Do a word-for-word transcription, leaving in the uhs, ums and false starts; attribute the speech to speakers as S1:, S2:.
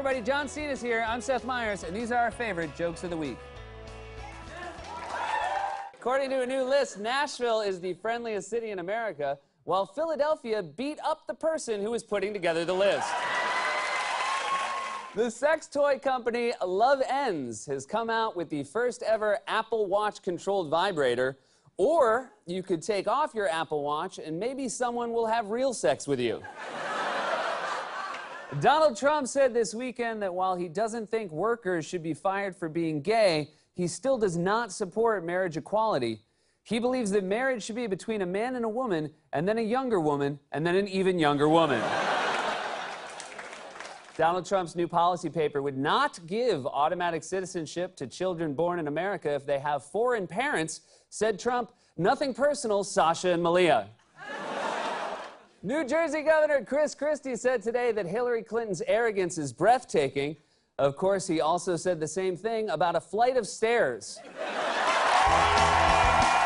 S1: everybody, John Cena's here. I'm Seth Meyers, and these are our favorite jokes of the week. According to a new list, Nashville is the friendliest city in America, while Philadelphia beat up the person who was putting together the list. The sex toy company Love Ends has come out with the first ever Apple Watch-controlled vibrator. Or you could take off your Apple Watch and maybe someone will have real sex with you. Donald Trump said this weekend that while he doesn't think workers should be fired for being gay, he still does not support marriage equality. He believes that marriage should be between a man and a woman, and then a younger woman, and then an even younger woman. Donald Trump's new policy paper would not give automatic citizenship to children born in America if they have foreign parents, said Trump. Nothing personal, Sasha and Malia. New Jersey Governor Chris Christie said today that Hillary Clinton's arrogance is breathtaking. Of course, he also said the same thing about a flight of stairs.